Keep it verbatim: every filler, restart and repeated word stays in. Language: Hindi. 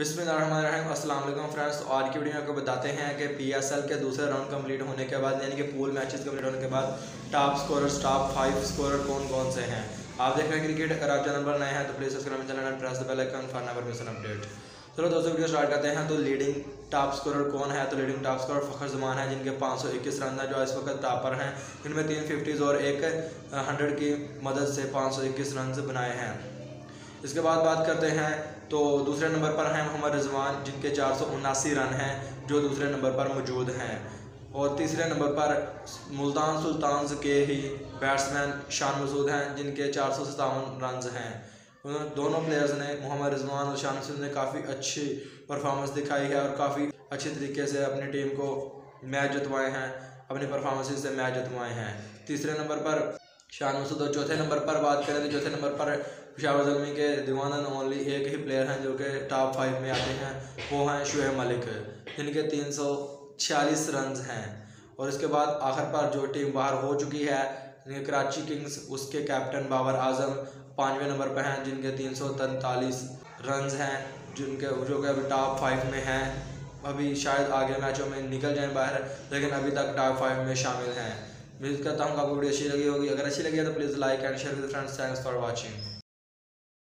बिस्मिल्लाहिर्रहमानिर्रहीम। अस्सलाम वालेकुम फ्रेंड्स। तो आज की वीडियो में आपको बताते हैं कि पीएसएल के दूसरे राउंड कंप्लीट होने के बाद यानी कि पूल मैचेस कंप्लीट होने के बाद top scorers top five scorer कौन कौन से हैं। आप देख रहे हैं क्रिकेट। अगर आप चैनल पर नए हैं तो please subscribe channel and press the bell icon for never miss an update. चलो दोस्तों वीडियो स्टार्ट करते हैं। तो लीडिंग टॉप स्कोरर कौन है? तो leading top scorer Fakhar Zaman है, जिनके पाँच सौ इक्कीस रन है, जो इस वक्त टॉपर हैं। इनमें तीन फिफ्टीज़ और एक हंड्रेड की मदद से पाँच सौ इक्कीस रन बनाए हैं। इसके बाद बात करते हैं तो दूसरे नंबर पर हैं मोहम्मद रिजवान, जिनके चार सौ उनासी रन हैं, जो दूसरे नंबर पर मौजूद हैं। और तीसरे नंबर पर मुल्तान सुल्तान्स के ही बैट्समैन शान मसूद हैं, जिनके चार सौ सतावन रन हैं। दोनों प्लेयर्स ने, मोहम्मद रिजवान और शान मसूद ने काफ़ी अच्छी परफॉर्मेंस दिखाई है और काफ़ी अच्छे तरीके से अपनी टीम को मैच जितवाए हैं, अपनी परफॉर्मेंस से मैच जितवाए हैं। तीसरे नंबर पर शान मसूद और चौथे नंबर पर बात करें तो चौथे नंबर पर पेशावर ज़ल्मी के दीवान एंड ओनली एक ही प्लेयर हैं जो कि टॉप फाइव में आते हैं, वो हैं शुएब मलिक, जिनके तीन सौ छियालीस रन हैं। और इसके बाद आखिर पर जो टीम बाहर हो चुकी है कराची किंग्स, उसके कैप्टन बाबर आजम पाँचवें नंबर पर हैं, जिनके तीन सौ तैंतालीस रन हैं, जिनके जो कि अभी टॉप फाइव में हैं। अभी शायद आगे मैचों में निकल जाएं बाहर, लेकिन अभी तक टॉप फाइव में शामिल हैं। उम्मीद करता हूँ आपको वीडियो अच्छी लगी होगी। अगर अच्छी लगी है तो please like and share with friends. Thanks for watching.